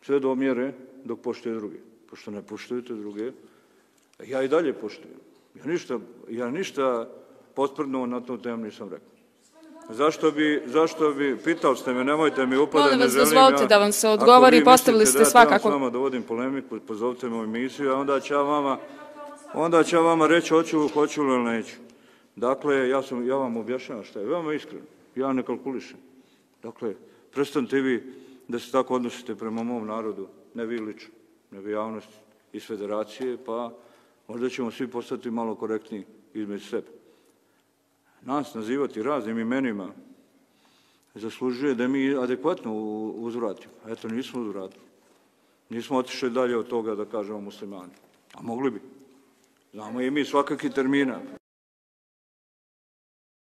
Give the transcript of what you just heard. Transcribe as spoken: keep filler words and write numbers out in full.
Sve do mjere dok poštuje druge. Pošto ne poštujete druge, ja i dalje poštujem. Ja ništa, ja ništa posprdno na tu temu nisam rekao. Zašto bi, zašto bi, pitali ste me, nemojte mi upadati, Molim ne vas, želim dozvolite ja, da vam se odgovori, postavili ste svakako. Ako vi mislite da ja trebam s vama da vodim polemiku, pozovite me u emisiju, a onda ću ja vama, onda ću ja vama reći hoću, hoću ili neću. Dakle, ja, sam, ja vam objašnjavam šta je, veoma iskreno, ja ne kalkulišem. Dakle, prestanite vi da se tako odnosite prema mom narodu, ne vi lično, nego javnost iz federacije, pa možda ćemo svi postati malo korektniji između sebe. Nas nazivati raznim imenima zaslužuje da mi adekvatno uzvratimo. Eto, nismo uzvratili. Nismo otišli dalje od toga da kažemo muslimani. A mogli bi. Znamo i mi svakakih termina.